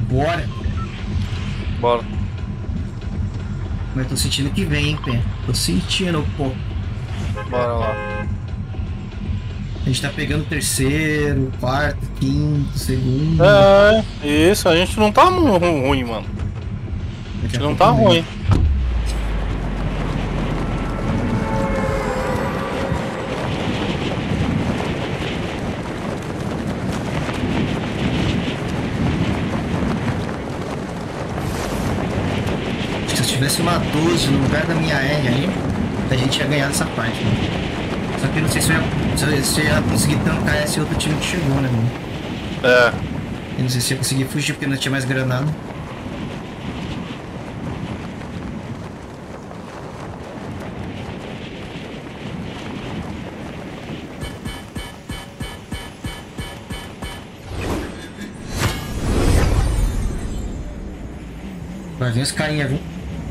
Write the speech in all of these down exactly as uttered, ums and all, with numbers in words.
Bora. Bora. Mas eu tô sentindo que vem, hein, Pé. Tô sentindo, pô. Bora lá. A gente tá pegando terceiro, quarto, quinto, segundo. É, isso, a gente não tá ru- ruim, mano. A gente não tá ruim. Se eu tivesse uma doze no lugar da minha R ali, a gente ia ganhar essa parte, mano. Só que eu não sei se eu ia, se eu, se eu ia conseguir tancar esse outro time que chegou, né, mano? É. Eu não sei se eu ia conseguir fugir porque não tinha mais granada. Vai vir os carinha, viu?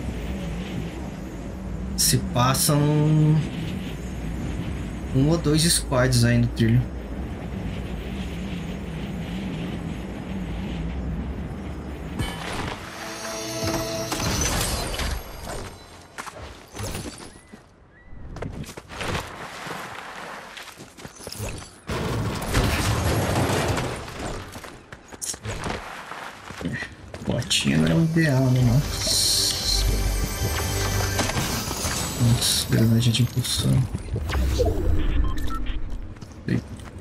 Se passam um ou dois squads aí no trilho. Botinha não é o ideal, né, nossa. Nossa, granadinha de impulsão. Ei.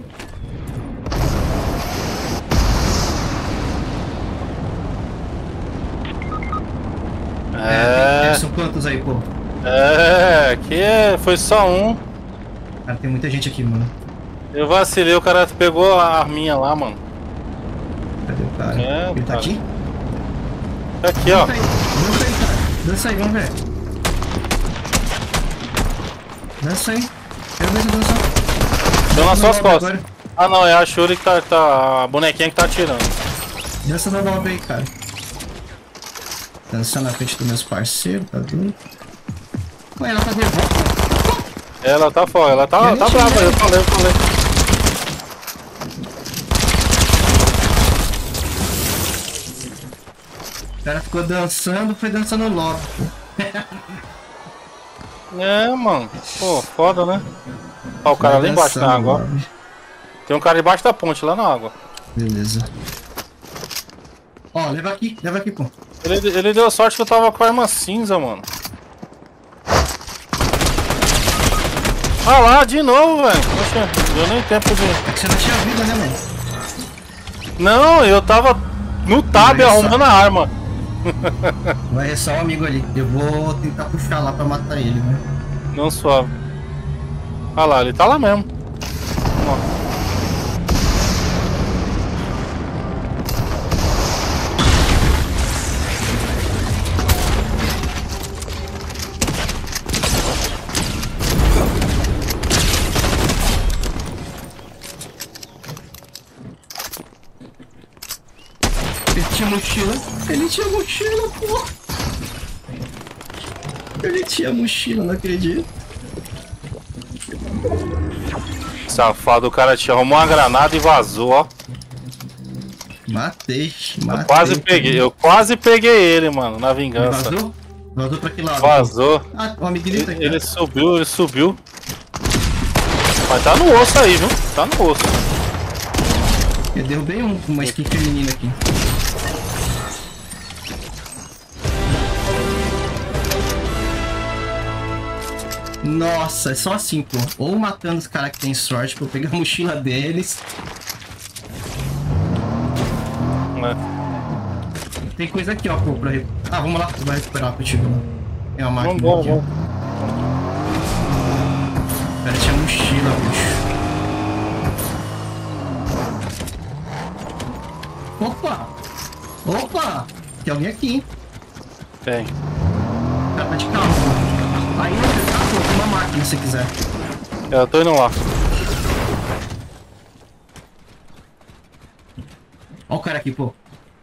É. É, são quantos aí, pô? É, aqui é, foi só um. Cara, tem muita gente aqui, mano. Eu vacilei, o cara pegou a arminha lá, mano. Cadê o cara? É, Ele tá cara. aqui? Tá aqui, ó. Dança aí, dança aí, cara. Dança aí, vamos ver. Dança aí. Quero ver você dançar. Deu nas Dança suas no lobby costas. agora. Ah não, é a Shuri que tá, tá. A bonequinha que tá atirando. Dança no lobby aí, cara. Dançar na frente dos meus parceiros, tá doido? Ué, ela tá de volta. Ela tá fora, ela tá, Eu tá nem brava, tinha eu falei, eu falei. O cara ficou dançando, foi dançando no lobby. É, mano. Pô, foda, né? Ó, o cara Vai lá embaixo dançar na no água, ó. lobby. Tem um cara embaixo da ponte, lá na água. Beleza. Ó, leva aqui, leva aqui, pô. Ele, ele deu sorte que eu tava com a arma cinza, mano. Ah lá, de novo, velho. Poxa, deu nem tempo de... É que você não tinha vida, né, mano? Não, eu tava no tab Vai arrumando só. a arma. Vai restar um amigo ali. Eu vou tentar puxar lá pra matar ele, né? Não suave. Ah lá, ele tá lá mesmo. Ó. Ele tinha mochila. Ele tinha mochila, pô. Ele tinha mochila, não acredito. Safado, o cara te arrumou uma granada e vazou, ó. Matei, matei. Eu quase peguei, eu quase peguei ele, mano, na Ele vingança. vazou? Vazou pra que lado? Vazou. Ah, o amiguinho tá aqui. Ele, ele subiu, ele subiu. Mas tá no osso aí, viu? Tá no osso. Eu derrubei um, uma skin feminina aqui. Nossa, é só assim, pô. Ou matando os caras que tem sorte pra eu pegar a mochila deles. É. Tem coisa aqui, ó, pô, pra... Re... Ah, vamos lá, vai recuperar contigo. Tem uma máquina Vamos, aqui, vamos. ó. O cara tinha mochila, bicho. Opa! Opa! Tem alguém aqui, hein? Tem. O cara tá de carro. Aí, ó, pô, tem uma máquina se quiser. Eu tô indo lá. Ó o cara aqui, pô.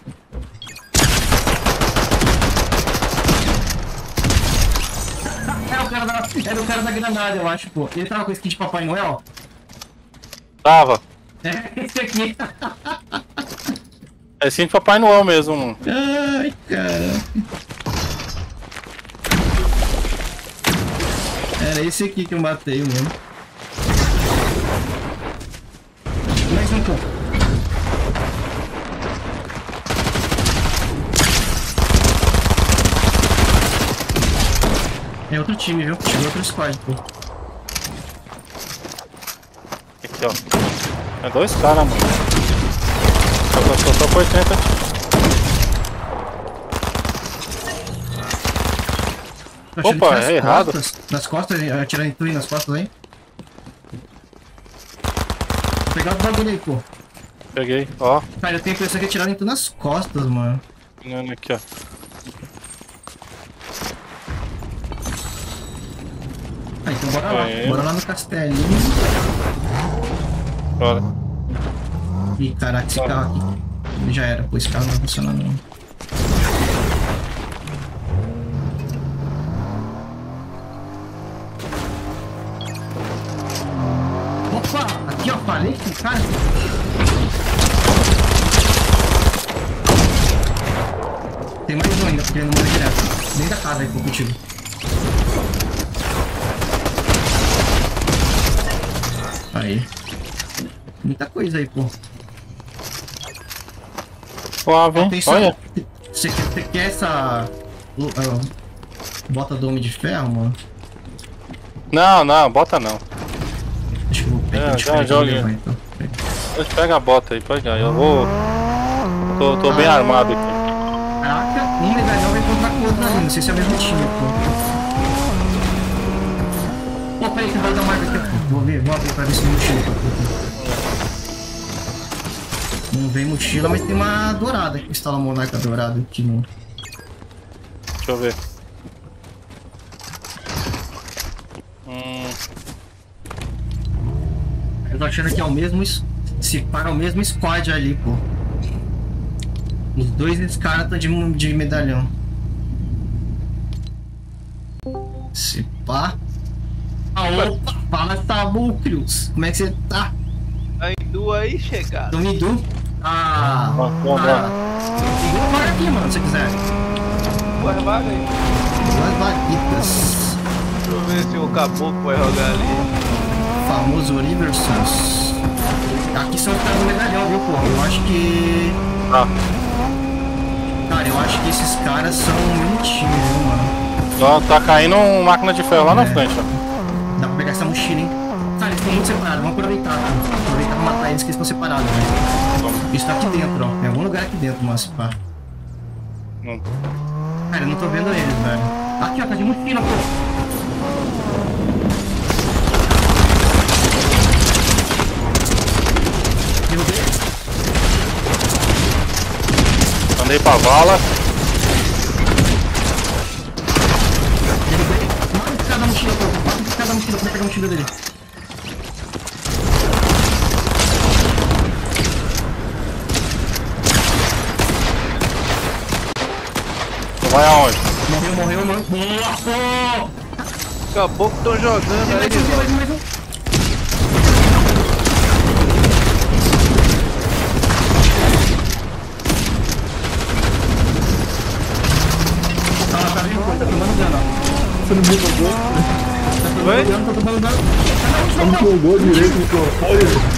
É o cara da, era o cara da granada, eu acho, pô. Ele tava com skin de Papai Noel? Tava. É, esse aqui. É assim de Papai Noel mesmo, mano. Ai, cara. Era esse aqui que eu matei, mano. Mais um pouco. É outro time, viu? Chegou outro squad, pô. Aqui, ó. É dois caras, mano. Só, só, só por oitenta. Opa, é errado. Costas, nas costas, atirando em tu aí, nas costas aí. Vou pegar o bagulho aí, pô. Peguei, ó. Cara, eu tenho a impressão que atiraram em tu nas costas, mano. Aqui, ó. Ah, então bora lá. É. Bora lá no castelinho. Bora. Ih, caraca, esse carro aqui. Já era, pô, esse carro não vai funcionar não. Opa! Aqui, ó, falei que cara. Tem mais um ainda, porque ele não morre direto. Dentro da casa aí, pô, contigo. Aí. Muita coisa aí, pô. Suave, hein? Atenção. Olha. Você quer, você quer essa uh, bota do Homem de Ferro, mano? Não, não, bota não. Acho que eu vou pegar. É, deixa eu já pegar joga. e levar, então. Deixa pega a bota aí, pode ir. Eu vou. Tô, tô bem Ah. armado aqui. Caraca, um medalhão vai encontrar com o outro ali. Não sei se é o mesmo time, pô. Pô, peraí que vai dar mais aqui. Vou ver, vou abrir pra ver se tem mochila. Não vem mochila, mas tem uma dourada aqui. Instala a monarca dourada aqui no. Deixa eu ver. Hum. Eu tô achando que é o mesmo. Se para o mesmo squad ali, pô. Os dois caras estão de, de medalhão. Se pá. Ah, opa! Fala, Samucrius! Como é que você tá? A Hindu aí, chegada. Do Midu? Ah! Vamos, vamos, ah. Igual vaga aqui, mano, se você quiser. Duas vagas aí. Duas vaguitas. Deixa eu ver se o caboclo vai jogar ali. Famoso Oliver Sons. Aqui são os caras do medalhão, viu, pô? Eu acho que. Ah. Cara, eu acho que esses caras são muito time, viu, mano? Ó, tá caindo uma máquina de ferro lá na É. frente, ó. Dá pra pegar essa mochila, hein? Cara, eles estão muito separados. Vamos aproveitar, pô. Aproveitar pra matar eles que eles estão separados, velho. Isso tá aqui dentro, ó. Em algum lugar aqui dentro, mas pá. Hum. Cara, eu não tô vendo eles, velho. Aqui, ó, tá de mochila, pô. Derrubei. Andei pra vala. Derrubei. Mata esse cara da mochila, pô. Mata esse cara da mochila pra pegar a mochila dele. Tu vai aonde? Morreu, morreu, mano. Boa, pô! Caboclo tão jogando Tem aí, mais um, tem mais um, mano. mais um. Ah, tá vindo, pô. Tá tomando dano, ó. Você não me jogou? Tá tomando Oi? dano, tá tomando dano. Não me jogou direito o microfone.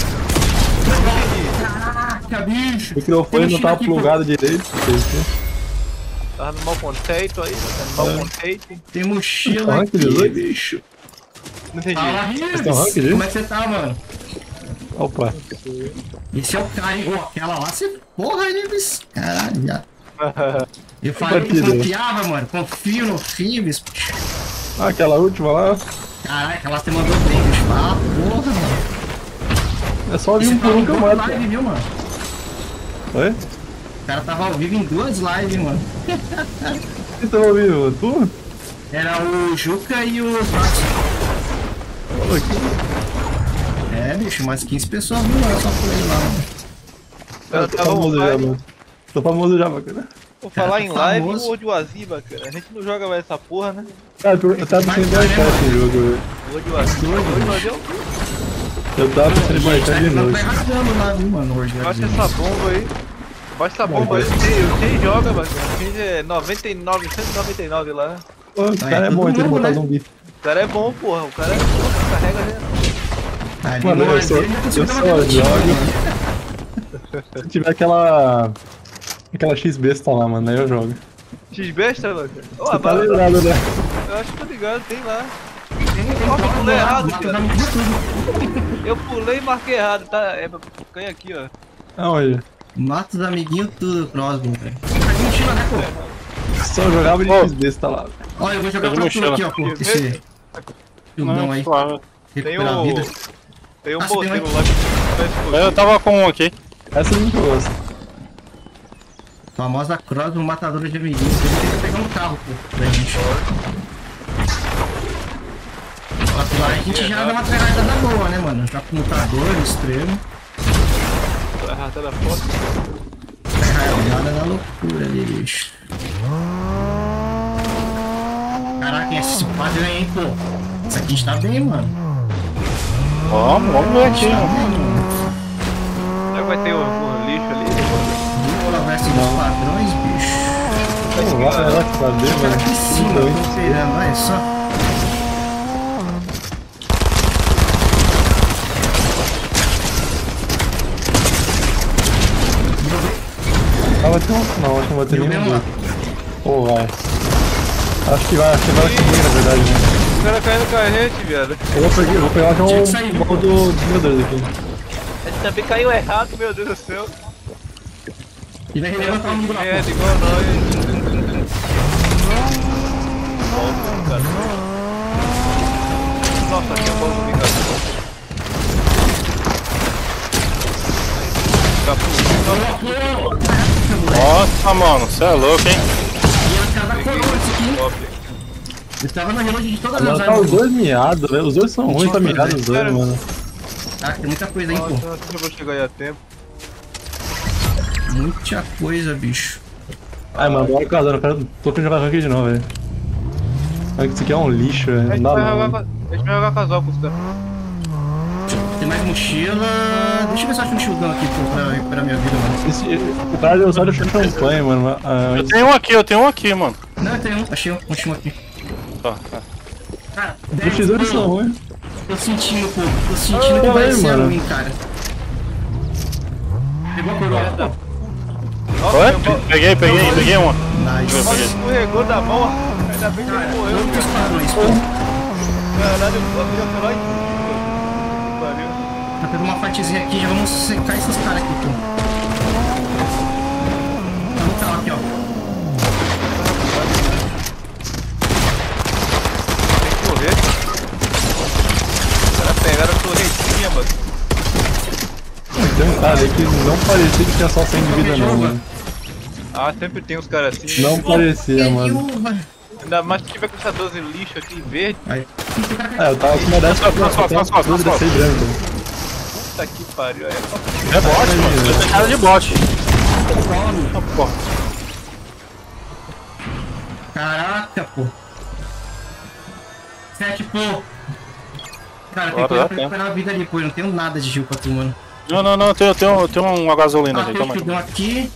Caraca, bicho. O microfone não tava aqui, plugado direito. Tava no mau conceito aí, tá no mau É. conceito. Tem mochila Tá aqui, rank dezoito? bicho. Não entendi. Fala, Vocês tão rank, Rives. viu? Como é que você tá, mano? Opa. Esse é o cara, hein? Ô, aquela lá, você... Porra, Rives. Caralho, já. Eu falei que Partida. confiava, mano. Confio no Rives. Ah, aquela última lá. Caralho, aquela você mandou bem, bicho. Ah, porra, mano. É só vir Esse um por tava um em que eu duas mato. lives, viu, mano? Oi? O cara tava ao vivo em duas lives, mano. Quem tava ouvindo, mano? Tu? Era o Juca e o Fox. Olha aqui. É, bicho, mais quinze pessoas viu lá, só por ele lá, mano. Ela Tô tava famoso já, online. mano. Tô famoso já, bacana. Vou falar em live e Famoso. o World Waziba, cara. A gente não joga mais essa porra, né? Cara, eu tava Vai, pensando em vai, baixar né, esse jogo. velho. World Waziba. World Waziba. Eu tava pensando em Gente, baixar de não novo. vai rasgando lá, viu, mano, hoje. Baixa essa bomba aí. Baixa essa bomba aí, quem joga, mano? Quem é noventa e nove, cento e noventa e nove lá. Pô, o cara é todo bom, ele tem que mundo, botar né? zumbi. O cara é bom, porra. O cara é bom, carrega, né? Ali Mano, no eu só, Ardeiro, já eu conseguiu só dar uma garotinha, jogo. Se tiver aquela. Aquela X-besta lá, mano, aí eu jogo. X-Besta, mano? Ô, Você tá mas- ligado, né? Eu acho que tô ligado, tem lá. Tem- tem Ó, eu um pulei lá, errado, mata cara. os amigos de tudo. Eu pulei e marquei errado, tá? É, ganha aqui, ó. Aonde? Mata os amiguinhos tudo, próximo, velho. Tá de mochila, né, pô? Só jogava de Ô. X-besta lá. Ó, eu vou jogar Tá de pra tu mochila. aqui, ó, pô. Esse filmão Não, aí. suave. Tem Recuperar a o... vida. Tem um Ah, você tem boteiro um- lá que tá explodindo. Eu tava com um aqui. Essa é muito boa. Famosa Cross, matadora de amiguinhos. Ele tenta pegar um carro, pô, pra gente. Ó, lá a gente já dá uma treinada da boa, né, mano? Já com lutador, extremo. Tô arrastando a foto. Nada na loucura ali, bicho. Caraca, esse quadro aí, hein, pô. Isso aqui está bem, mano. Vamos, vamos ver aqui, Está mano. bem, mano. Será que vai ter o, o lixo ali? Viola versus dos padrões, bicho. Não vai, ela que sabe, Cara, mano. aqui em cima, eu tô esperando, olha só. Ah, vai ter um. Não, acho que não vai ter Deu nenhum. mesmo lá. Pô, vai. Acho que vai, acho que vai subir, na verdade, né? O cara caiu no carrete, viado. Eu vou pegar, eu vou pegar já Tinha um que sair, viu? bom do, do meu Deus aqui. Ele também caiu errado, meu Deus do céu. E vai levantar o mundo lá, É, pô. igual nós. Volta, cara. Nossa, aqui é bom do Vingador. Nossa, mano, você é louco, hein? E ela cara da coroa isso aqui. Top. Eu tava na reload de todas as Agora tá os armas. dois miados, velho. Os dois são ruins, tá miado os dois, Sério? mano. Caraca, tem muita coisa aí, pô. Nossa, eu vou chegar aí a tempo. Muita coisa, bicho. Ai, mano, bora casando, eu quero. Tô querendo jogar aqui de novo, velho. Olha que isso aqui é um lixo, velho. A Não gente dá vai não. jogar, Mano. com- a gente vai jogar casal com os caras. Tem mais mochila. Deixa eu ver se eu acho um shieldão aqui, pô, pra recuperar minha vida, mano. Esse, o cara deu só de champanhe, mano. Ah, Eu tenho um aqui, eu tenho um aqui, mano. Não, eu tenho um. Achei um. Achei um aqui. Tá, tá. Cara, os tesouros são ruins. Tô sentindo, pô. Tô sentindo que Ah, vai aí, ser mano. ruim, cara. Pegou a coroa. Nossa, Oi? meu pau- Peguei, peguei, peguei uma. Nice. Olha, escorregou da mão. Ainda bem que Cara, ele morreu, quantos cara. padrões, pô? Caralho, a vida foi lá em cima. Que pariu. Tá tendo uma partezinha aqui, já vamos secar esses caras aqui, pô. Tá no carro aqui, ó. Tem que correr. Os caras pegaram a torretinha, mano. Tem um cara aí que não parecia que tinha só cem de vida, não, mano. Ah, sempre tem uns caras assim. Não parecia, mano. Ainda mais que tiver com essa doze lixo aqui verde. Aí. É, eu tava com uma dessa pra Nas costas, nas costas, nas descer costas. branco. Puta que pariu. Aí é só... É bot, mano. Eu tenho cara de bot. Ah, porra. Caraca, pô. Sete, pô. Cara, tem Bora, coisa dá pra recuperar a vida ali, pô. Eu não tenho nada de gil pra tu, mano. Não, não, não, eu tenho, eu tenho, eu tenho uma gasolina Ah, aqui, tem um calma aí. shieldão aqui.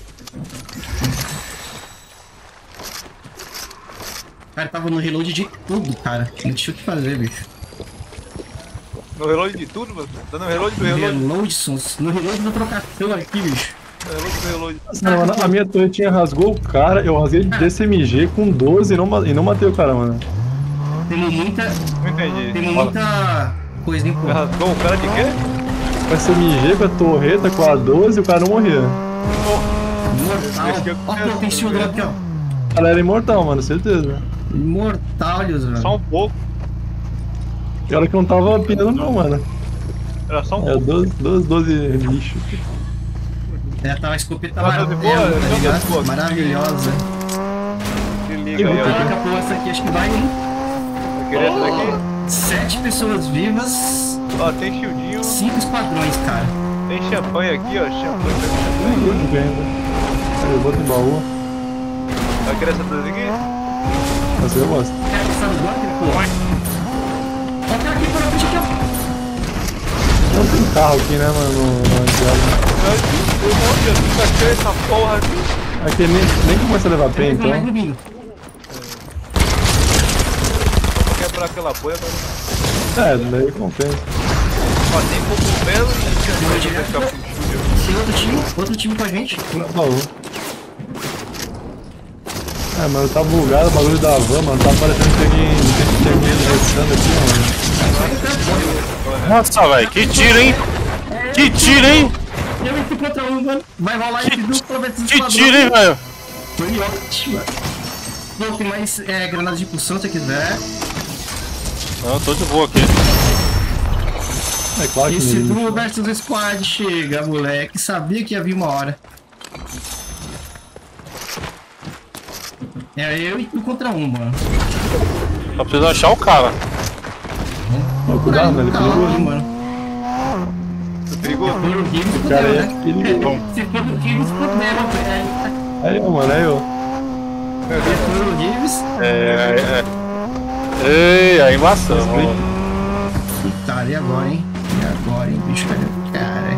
Cara, tava no reload de tudo, cara. Não tinha o que fazer, bicho. No reload de tudo, mano. Tá no reload do reload. Reload, sons. No reload da trocação aqui, bicho. No reload do reload. Não, mano, a minha torretinha rasgou o cara, eu rasguei de D C M G com doze e não, ma- e não matei o cara, mano. Temos muita. Não entendi. Temos muita coisa, hein, pô. Rasgou o cara de quê? Com a C M G, com a torreta, com a doze, o cara não morria. Imortal. Esse aqui é o Ó, pô, tem shieldão aqui, ó. O cara era imortal, mano, certeza. Imortal, velho. Só um pouco. E olha que não tava pinando não, mano. Era só um É, pouco. doze, doze, doze lixo. É, tá uma escopeta Ah, tá de amarela, boa, tá tá de ligado? boa. Maravilhosa. Se liga aí, Caraca, ó. pô, essa aqui acho que vai, hein? Vai querer essa daqui? Sete pessoas vivas, Ó, tem shieldinho. cinco esquadrões, cara. Tem champanhe aqui, ó. Champanhe, pega Não champanhe. curto ainda. Aí eu boto em baú. Vai querer essa doze aqui? Mas eu gosto. Quer passar no bloco, pô? Ó, o cara aqui, pô, na frente aqui, ó. Não tem carro aqui, né, mano? No, no Angelo. Eu não, eu nunca achei essa porra aqui. Aqui nem, nem começa a levar pé, então. Mais no vinho. Vou quebrar aquela boia, mas... É, daí compensa. Ó, tem cogumelo e tinha Vou dois direto. pra Tem outro time, outro time com a gente. Falou. É, mano, tá bugado o bagulho da van, mano. Tá parecendo que tem alguém tem alguém restando aqui, mano. Nossa, velho, que tiro, hein? Que tiro, hein? Eu entro contra um, mano. Vai rolar esse duplo pra ver se Que tiro, hein, velho? Foi ótimo. Pô, tem mais é, granadas de impulsão se quiser. Não, eu tô de boa aqui. É claro que Esse não. duo versus squad chega, moleque. Sabia que ia vir uma hora. É eu e tu contra um, mano. Só preciso achar o cara. Ó, cuidado, velho, Calma, perigoso. mano. perigoso. Se for o Gibbs, O cara fudeu, é né? perigoso. Se for o Gibbs, fudeu, velho. Aí, ó, mano, aí, ó. Se for o Gibbs... É, é. Ei, aí maçã. Tá, e agora, hein? E agora, hein? Bicho, cadê o cara?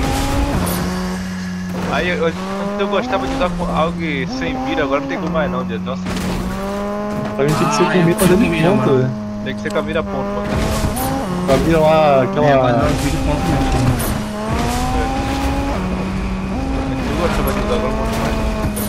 Aí eu, antes eu gostava de usar com algo sem mira, agora não tem como mais não, Dias. Nossa, A gente tem que ser Ah, com é, mira fazendo com mira, ponta, mano. velho. tem que ser com a mira ponto, mano. A mira lá, É, vai dar aquela. um vídeo ponto mesmo. Eu gostava de usar, agora não gosto mais.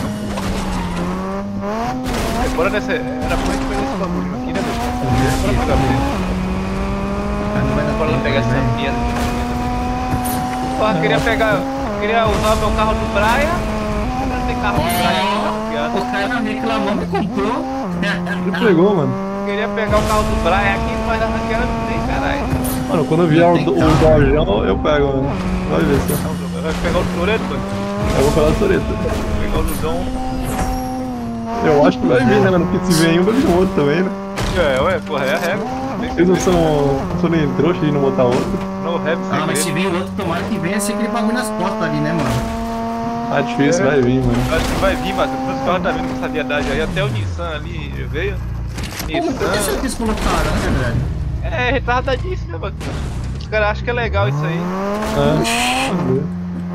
Agora nessa. Era por isso que esse bagulho aqui, né, meu? Bora pegar mesmo. Ah, não vai dar Bora lá tempo, pegar essa velho. merda. Porra, queria pegar. Queria usar meu carro do Braia. Não tem carro do Braia aqui, não, piada. O cara reclamou, me comprou. Ele pegou, mano. Queria pegar o carro do Braia aqui, mas a ranqueira não tem, caralho. Mano, quando eu vier o, Não tem o carro. Dojão, eu pego, mano. Vai ver só. Vai pegar o Toreto, mano. Eu vou pegar a Toreta. Vai pegar o Ludão. Eu acho que vai vir, né, mano? Porque se vem um, vai vir outro também, né? É, ué, porra, é a regra. Tem que Eles não ter. são, não são nem trouxa de não botar outro. No rap sem Ah, mas se medo. vir outro, tomara que venha ser aquele bagulho nas costas ali, né, mano? Ah, difícil, É. vai vir, mano. Eu acho que vai vir, mas os carros tá vindo com essa viadagem aí. Até o Nissan ali veio. Pô, mas por que Nissan. vocês colocaram, né, velho? É retardadíssimo, né, mano? Os caras acham que é legal isso aí. Ah, vamos ver.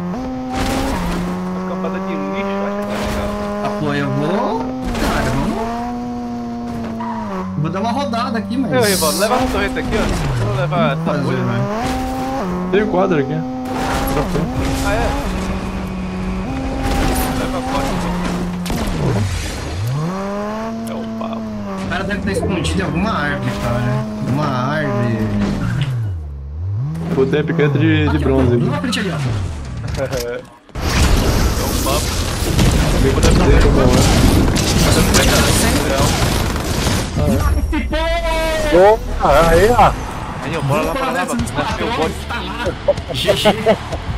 Uma campada de lixo, eu acho que é legal. Ah, pô, eu vou... Cara, vamos... Vou dar uma rodada aqui, mas... Meu, Rivaldo, leva a torreta aqui, ó. Vou levar essa Fazer, bolha. velho. Tem o quadro aqui. Pra frente. Ah, é? Leva a corte. É o pau. O cara deve estar escondido em alguma árvore, cara. Uma árvore... Eu botei a piqueta de, de bronze aqui. Lá na frente ali, ó. É o papo. Também vou dar pra ver como é. Aí, ó. Aí, ó, bora lá pra lá, mano. Nasceu o bode. G G.